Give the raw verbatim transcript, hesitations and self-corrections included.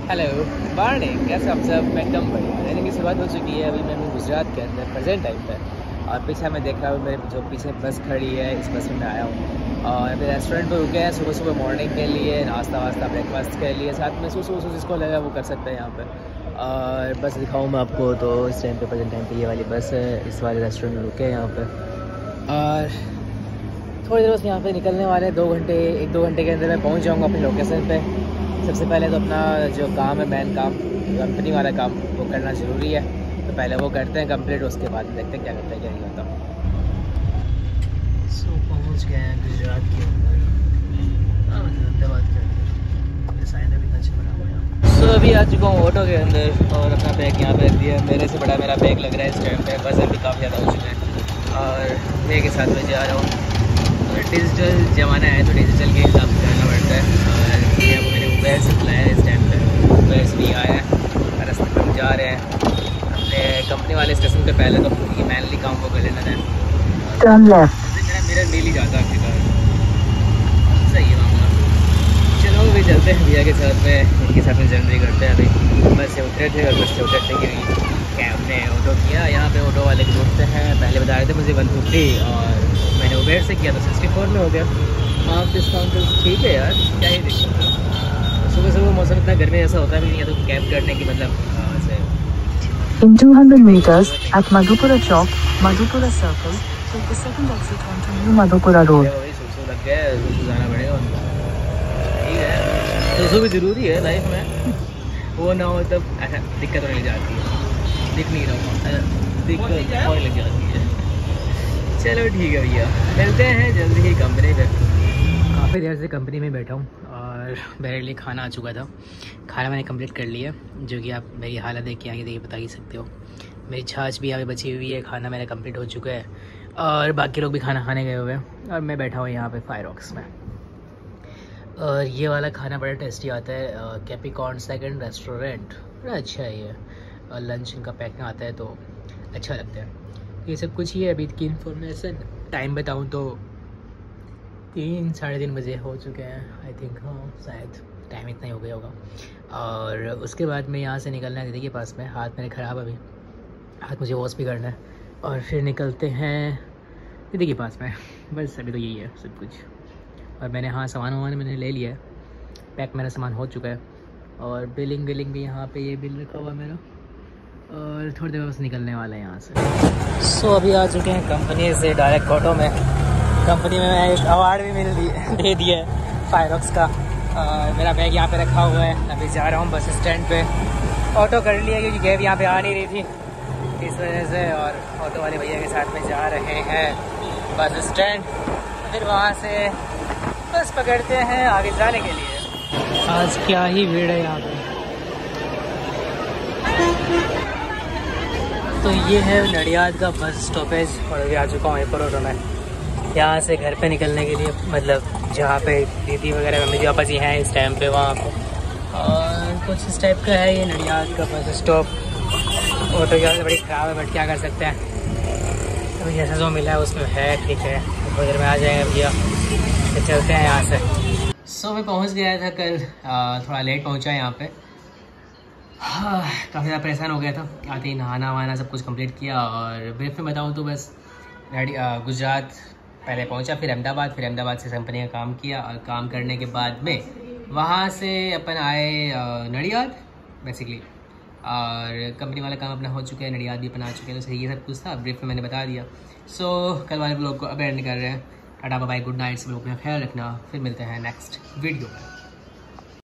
Hello morning, कैसे आप सब। मैं कम बढ़िया रहने की शुरुआत हो चुकी है। अभी मैं हूँ गुजरात के अंदर प्रेजेंट टाइम पे, और पीछे मैं देख रहा हूँ मेरे जो पीछे बस खड़ी है, इस बस में मैं आया हूँ और अभी रेस्टोरेंट पर रुके हैं सुबह सुबह मॉर्निंग के लिए, नाश्ता वास्ता ब्रेकफास्ट के लिए। साथ में सुबह सुबह जिसको लगा वो कर सकते हैं यहाँ पे। और बस दिखाऊँ मैं आपको तो इस टाइम पे प्रेजेंट टाइम पे ये वाली बस है, इस वाले रेस्टोरेंट में रुके हैं यहाँ पर। और थोड़ी देर बस यहाँ पे निकलने वाले दो घंटे एक दो घंटे के अंदर मैं पहुँच जाऊँगा अपनी लोकेशन पे। सबसे पहले तो अपना जो काम है, मेन काम, कंपनी वाला काम, वो करना ज़रूरी है। तो पहले वो करते हैं कंप्लीट, उसके बाद देखते हैं क्या करते हैं क्या नहीं होता। सो so, पहुँच गए हैं गुजरात के अंदर, हाँ मतलब अहमदाबाद के अंदर। साइन भी अच्छा बना हुआ है। सो अभी आ चुका हूँ ऑटो के अंदर और अपना बैग यहाँ पे रख दिया। मेरे से बड़ा मेरा बैग लग रहा है इस टाइम पे। बस अभी काफ़ी ज़्यादा हो चुका है और बैग के साथ में जा रहा हूँ। डिजिटल ज़माना है तो डिजिटल के हिसाब से करना पड़ता है। और ये वो मैंने उबेर से बुलाया है इस टाइम पे, उबेर से नहीं आया है। रास्ते पर हम जा रहे हैं अपने कंपनी वाले स्टेशन पे। पहले तो ये मैनली काम वो कर लेना है। मेरा मेरा डेली जाता है आखिरकार, सही है मामला। चलो अभी चलते हैं भैया के साथ में, इनके साथ में जर्नी करते हैं। अभी बस से उतरे थे और बस से उतरते कि कैब ने ऑटो किया। यहाँ पे ऑटो वाले भी उठते हैं, पहले बता रहे थे मुझे वन फिफ्टी और मैंने उबेर से किया तो सिक्सटी फोर में हो गया। हाँ डिस्काउंट तो ठीक है यार, क्या ही दिक्कत है। सुबह सुबह मौसम इतना गर्मी ऐसा होता भी नहीं है, तो कैब करने की मतलब ऐसे। In two hundred meters at Madhupura Chowk, Madhupura Circle, take the second exit onto New Madhupura Road. वही सुसु लग गया है, सुसु जाना पड़ेगा उनको। ठीक है, सुसु भी ज़रूरी है लाइफ में, वो ना हो तब ऐसा दिक्कत होने लग जाती है। दिख नहीं रहा, दिक्कत और लग जाती है। चलो ठीक है भैया, मिलते हैं जल्दी ही कंपनी पे। काफ़ी देर से कंपनी में बैठा हूँ और मेरे लिए खाना आ चुका था। खाना मैंने कंप्लीट कर लिया, जो कि आप मेरी हालत देख के आगे देखिए बता ही सकते हो। मेरी छाछ भी यहाँ पे बची हुई है, खाना मेरा कंप्लीट हो चुका है और बाकी लोग भी खाना खाने गए हुए हैं और मैं बैठा हूँ यहाँ पे फायरॉक्स में। और ये वाला खाना बड़ा टेस्टी आता है, कैपिकॉर्न सेकंड रेस्टोरेंट, बड़ा अच्छा है ये। और लंच इनका पैक में आता है तो अच्छा लगता है। ये सब कुछ ही है अभी की इन्फॉर्मेशन। टाइम बताऊँ तो तीन साढ़े तीन बजे हो चुके हैं आई थिंक, हाँ शायद टाइम इतना ही हो गया होगा। और उसके बाद मैं यहाँ से निकलना है दीदी के पास में। हाथ मेरे ख़राब अभी, हाथ मुझे वॉश भी करना है और फिर निकलते हैं दीदी के पास में। बस अभी तो यही है सब कुछ। और मैंने हाँ सामान वामान मैंने ले लिया है, पैक मेरा सामान हो चुका है। और बिलिंग विलिंग भी यहाँ पे ये बिल रखा हुआ है मेरा, और थोड़ी देर बस निकलने वाला है यहाँ से। सो so, अभी आ चुके हैं कंपनी से डायरेक्ट ऑटो में। कंपनी में एक अवार्ड भी मिल दे दिया है फायरॉक्स का। और मेरा बैग यहाँ पे रखा हुआ है। अभी जा रहा हूँ बस स्टैंड पे। ऑटो कर लिया क्योंकि कैब यहाँ पे आ नहीं रही थी इस वजह से, और ऑटो वाले भैया के साथ में जा रहे हैं बस स्टैंड। फिर वहाँ से बस पकड़ते हैं आगे जाने के लिए। आज क्या ही भीड़ है यहाँ पे। तो ये है नडियाद का बस स्टॉपेज और अभी आ चुका हूँ एयरपोर्ट ऑटो में। यहाँ से घर पे निकलने के लिए, मतलब जहाँ पे दीदी वगैरह मम्मी पापा जी हैं इस टाइम पे, वहाँ पे। और कुछ इस टाइप का है ये नडियाद का बस स्टॉप। ऑटो की हालत बड़ी ख़राब है बट क्या कर सकते हैं, अभी जैसा जो मिला है उसमें है, ठीक है। थोड़ी देर में आ जाएंगे भैया, तो चलते हैं यहाँ से। सो so, मैं पहुँच गया था कल, आ, थोड़ा लेट पहुँचा यहाँ पे। हाँ काफ़ी ज़्यादा परेशान हो गया था। आते ही नहाना वहाना सब कुछ कंप्लीट किया। और ब्रीफ में बताऊँ तो बस गुजरात पहले पहुंचा, फिर अहमदाबाद, फिर अहमदाबाद से कंपनी का काम किया और काम करने के बाद में वहाँ से अपन आए नडियाद बेसिकली। और कंपनी वाला काम अपना हो चुका है, नडियाद भी अपना आ चुके हैं। तो ये सब कुछ था, ब्रीफ में मैंने बता दिया। सो so, कल वाले ब्लॉग को अब एंड कर रहे हैं। टाटा बाय, गुड नाइट, सब लोग अपना ख्याल रखना। फिर मिलते हैं नेक्स्ट वीडियो में।